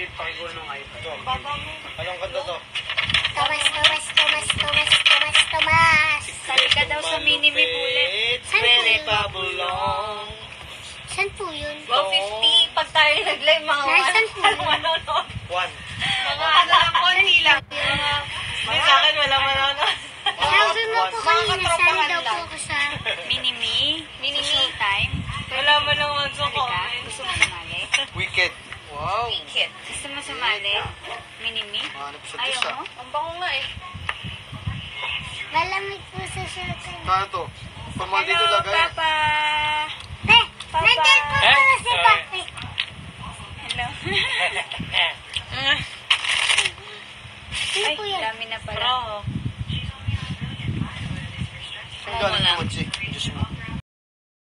Hindi, pakigulo ng iPad. Baba mo. Anong kanta to? Tomas. Sali ka daw sa Minimi Bullet. Saan po yun? Pabulong. Saan po yun? 150. Pag tayo nag-live, mga Nasaan po yun? manonood. One. Mga lang, konti lang. May sa akin, wala manonood. Sabi mo po kanina, saan daw po ako sa... Minimi? Showtime? Wala mo naman sa comment. Gusto mo sumali? Wicked. Wow. Wicked. Gusto mo sumali? Minimi? Hanap sa Ayaw tisa. mo? Ang bango nga eh. Malamig po sa shotgun. Kaya to? Pamali dito Hello, lagay. Papa! Te, nandiyan po pala si Papi. Hello. Sino Ay, po yan? dami na pala. Ang galing naman si Diyos mo.